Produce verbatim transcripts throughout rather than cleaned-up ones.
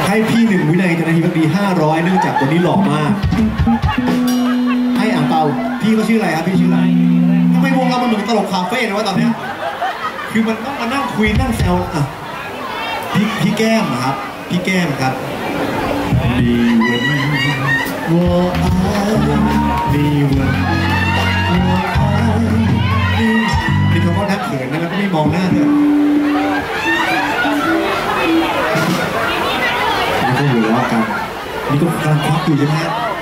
ให้พี่หนึ่งวินัยจากนาทีพักดีห้าร้อยเนื่องจากตัวนี้หล่อมากให้อ่างเปาพี่ก็ชื่ออะไรครับพี่ชื่ออะไรทำไมวงเรามันเหมือนตลกคาเฟ่นะวะตอนเนี้ยคือมันต้องมานั่งคุยนั่งแซวอ่ะพี่พี่แก้มครับพี่แก้มครับดีวันว่าดีวันนี่เขาก็ทักเขินนะแล้วก็ไม่มองหน้าด้วยนี่ก็หัวเราะกันนี่ก็กำลังควักอยู่ใช่ไหม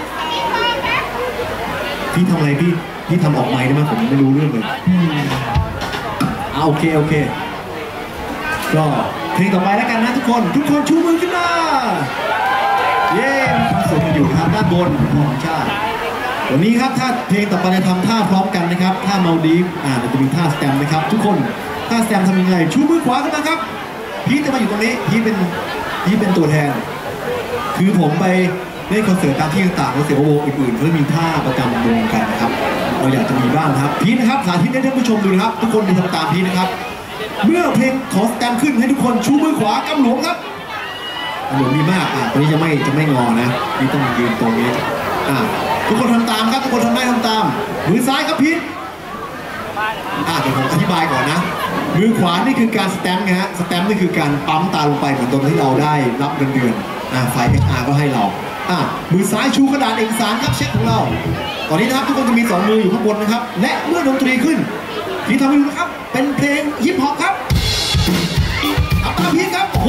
พี่ทำอะไรพี่พี่ทำออกไม้ได้ไหมผมไม่รู้เรื่องเลยอ่าโอเคโอเคก็เพลงต่อไปแล้วกันนะทุกคนทุกคนชูมือขึ้นมาเย้ความสุขอยู่นะครับด้านบนของชาติวันนี้ครับถ้าเพลงต่อไปจะทำท่าพร้อมกันนะครับท่าเมาดีฟอ่าจะมีท่าสแตมนะครับทุกคนท่าสแตมทำยังไงชูมือขวาขึ้นมาครับพี่จะมาอยู่ตรงนี้พี่เป็นพี่เป็นตัวแทนคือผมไปเล่นคอนเสิร์ตตามที่ต่างๆแล้วเสียวงอื่นๆเขามีท่าประจำวงกันนะครับเราอยากจะมีบ้างนะครับพี่นะครับสาธิตให้ท่านผู้ชมดูนะครับทุกคนดูทำตามพี่นะครับเมื่อเพลงขอสแตมขึ้นให้ทุกคนชูมือขวากำหลวงครับกำหลวงดีมากอ่ะตอนนี้จะไม่จะไม่งอนะนี่ต้องยืนตรงนี้อ่ะทุกคนทำตามครับทุกคนทำได้ทำตามมือซ้ายครับพีทอ่ะเดี๋ยวผมอธิบายก่อนนะมือขวานี่คือการสแตมป์นะฮะสแตมป์นี่คือการปั๊มตาลงไปเหมือนตอนที่เราได้รับเงินเดือนอ่ะไฟล์ เอ็กซ์ อาร์ ก็ให้เราอ่ะมือซ้ายชูกระดาษเอกสารครับเช็คของเราตอนนี้นะครับทุกคนจะมีสองมืออยู่ข้างบนนะครับและเมื่อดนตรีขึ้นพีททำให้ดูนะครับเป็นเพลงฮิปฮอปครับเอาตามพีทครับโอ้โห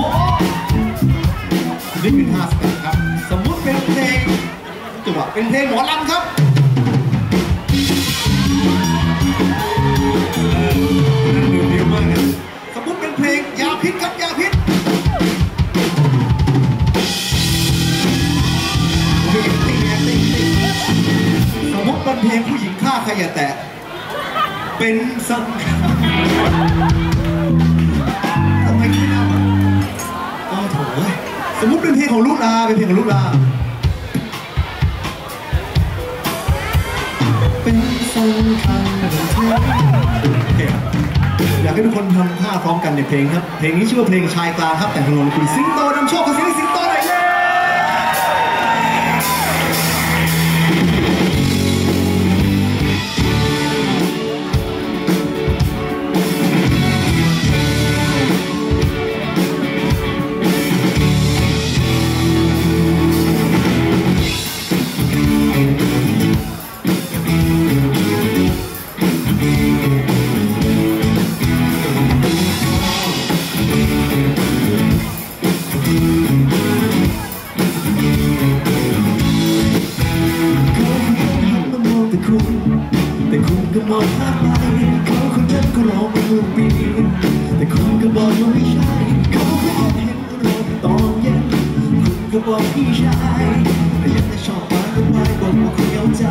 นี่คือท่าสแตมป์ครับสมมุติเป็นเพลงจังหวะเป็นเพลงหมอลำครับนั่นดูดีมากนะสมมุติเป็นเพลงยาพิษครับยาพิษสมมุติเป็นเพลงผู้หญิงฆ่าใครอย่าแตะเป็นสังทำไมไม่เอาโอ้โถสมมุติเป็นเพลงของลูกลาเป็นเพลงของลูกลาเป็นสังขังอยากให้ทุกคนทำท่าพร้อมกันในเพลงครับเพลงนี้ชื่อว่าเพลงชายกลางครับแต่งโดยคุณสิงโตนำโชคกับเสียงสิงโตหน่อยเลยแต่คุณก็มองพลาดไปเขาคนนั้นก็ร้องมาทุกปีแต่คุณก็บอกว่าไม่ใช่เขาแค่เห็นเราตอนเย็นคุณก็บอกพี่ชายแต่ยังจะชอบมาทำไมบอกว่าคุณเอาใจ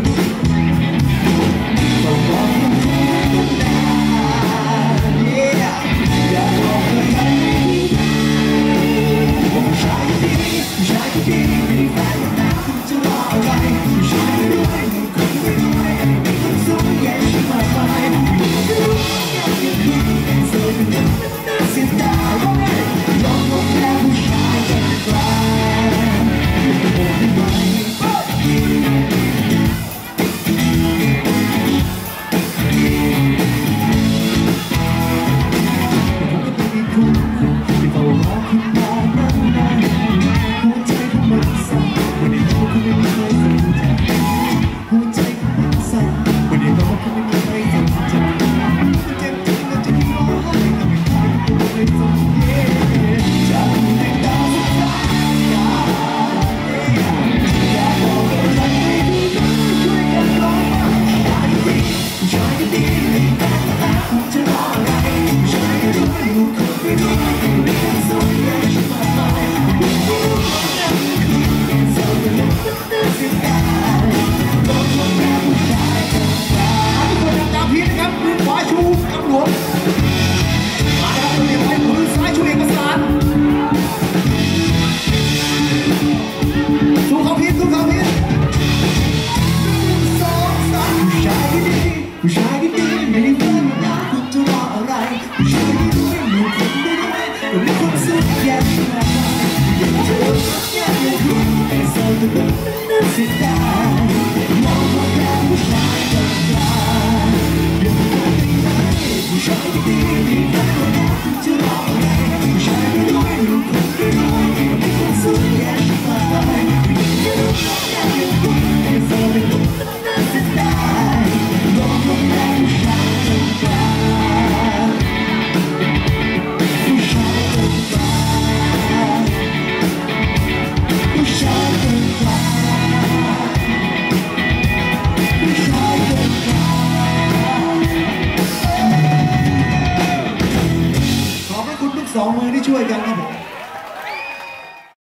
บอกบอกคุณคุณได้อยากบอกคุณให้ผู้ชายที่ดีผู้ชายที่ดีมีแฟนนะคุณจะรออะไรผู้ชายที่ด้วยคุณไม่ด้วยสุดแย่ชิบหายสุดเสียดายยอมหมดแล้วผู้ชายจะกลายนั้นเสียดายมองว่าแค่ผู้ชายธรรมดายังไม่ได้ผู้ชายดีมีแค่คนเดียวจะรออะไรผู้ชายไม่รวยลูกคนไม่รวยไม่ต้องสวยแค่ฉันไปไม่รู้ว่าแค่ยังคงไม่ฟังไม่รู้นั้นเสียดายมองว่าแค่ผู้ชายธรรมดาผู้ชายธรรมดาผู้ชายธรรมดาผู้ชายธรรมดาขอบพระคุณทุกสองมือที่ช่วยกันครับผม